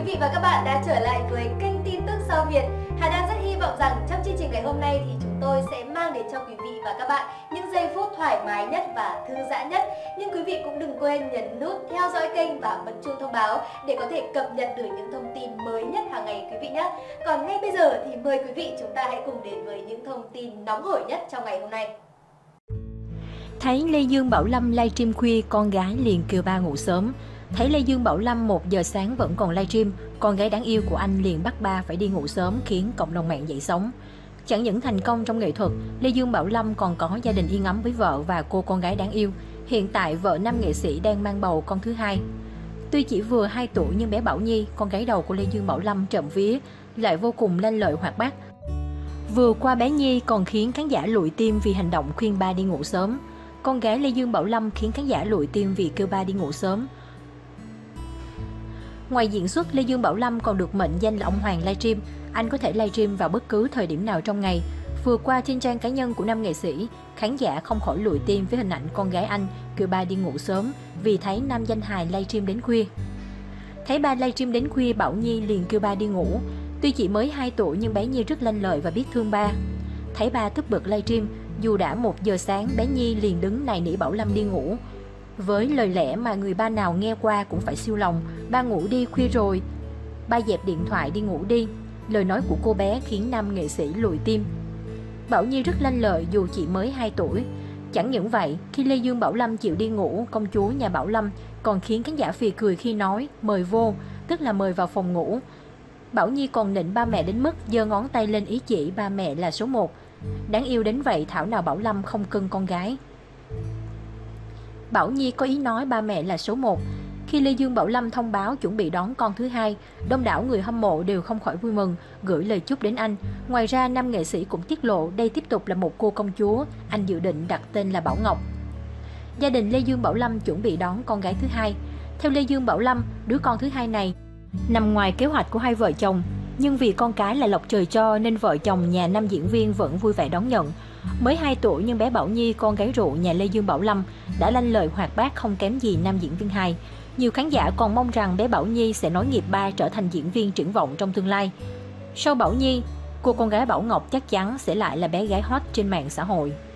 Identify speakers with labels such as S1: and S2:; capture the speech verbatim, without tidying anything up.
S1: quý vị và các bạn đã trở lại với kênh tin tức Sao Việt. Hà đang rất hy vọng rằng trong chương trình ngày hôm nay thì chúng tôi sẽ mang đến cho quý vị và các bạn những giây phút thoải mái nhất và thư giãn nhất. Nhưng quý vị cũng đừng quên nhấn nút theo dõi kênh và bật chuông thông báo để có thể cập nhật được những thông tin mới nhất hàng ngày quý vị nhé. Còn ngay bây giờ thì mời quý vị chúng ta hãy cùng đến với những thông tin nóng hổi nhất trong ngày hôm nay.
S2: Thấy Lê Dương Bảo Lâm livestream khuya, con gái liền kêu ba ngủ sớm. Thấy Lê Dương Bảo Lâm một giờ sáng vẫn còn livestream, con gái đáng yêu của anh liền bắt ba phải đi ngủ sớm, khiến cộng đồng mạng dậy sóng. Chẳng những thành công trong nghệ thuật, Lê Dương Bảo Lâm còn có gia đình yên ấm với vợ và cô con gái đáng yêu. Hiện tại vợ nam nghệ sĩ đang mang bầu con thứ hai. Tuy chỉ vừa hai tuổi nhưng bé Bảo Nhi, con gái đầu của Lê Dương Bảo Lâm trộm vía, lại vô cùng lanh lợi hoạt bát. Vừa qua bé Nhi còn khiến khán giả lụi tim vì hành động khuyên ba đi ngủ sớm. Con gái Lê Dương Bảo Lâm khiến khán giả lụi tim vì kêu ba đi ngủ sớm. Ngoài diễn xuất, Lê Dương Bảo Lâm còn được mệnh danh là ông Hoàng livestream. Anh có thể livestream vào bất cứ thời điểm nào trong ngày. Vừa qua trên trang cá nhân của nam nghệ sĩ, khán giả không khỏi lụi tim với hình ảnh con gái anh kêu ba đi ngủ sớm vì thấy nam danh hài livestream đến khuya. Thấy ba livestream đến khuya, Bảo Nhi liền kêu ba đi ngủ. Tuy chỉ mới hai tuổi nhưng bé Nhi rất lanh lợi và biết thương ba. Thấy ba tức bực livestream, dù đã một giờ sáng, bé Nhi liền đứng nài nỉ Bảo Lâm đi ngủ. Với lời lẽ mà người ba nào nghe qua cũng phải siêu lòng: ba ngủ đi, khuya rồi. Ba dẹp điện thoại đi ngủ đi. Lời nói của cô bé khiến nam nghệ sĩ lụi tim. Bảo Nhi rất lanh lợi dù chỉ mới hai tuổi. Chẳng những vậy, khi Lê Dương Bảo Lâm chịu đi ngủ, công chúa nhà Bảo Lâm còn khiến khán giả phì cười khi nói mời vô, tức là mời vào phòng ngủ. Bảo Nhi còn nịnh ba mẹ đến mức giơ ngón tay lên ý chỉ ba mẹ là số một. Đáng yêu đến vậy thảo nào Bảo Lâm không cưng con gái. Bảo Nhi có ý nói ba mẹ là số một. Khi Lê Dương Bảo Lâm thông báo chuẩn bị đón con thứ hai, đông đảo người hâm mộ đều không khỏi vui mừng, gửi lời chúc đến anh. Ngoài ra, nam nghệ sĩ cũng tiết lộ đây tiếp tục là một cô công chúa, anh dự định đặt tên là Bảo Ngọc. Gia đình Lê Dương Bảo Lâm chuẩn bị đón con gái thứ hai. Theo Lê Dương Bảo Lâm, đứa con thứ hai này nằm ngoài kế hoạch của hai vợ chồng, nhưng vì con cái là lộc trời cho nên vợ chồng nhà nam diễn viên vẫn vui vẻ đón nhận. Mới hai tuổi nhưng bé Bảo Nhi, con gái rượu nhà Lê Dương Bảo Lâm, đã lanh lợi hoạt bát không kém gì nam diễn viên hài. Nhiều khán giả còn mong rằng bé Bảo Nhi sẽ nối nghiệp ba trở thành diễn viên triển vọng trong tương lai. Sau Bảo Nhi, cô con gái Bảo Ngọc chắc chắn sẽ lại là bé gái hot trên mạng xã hội.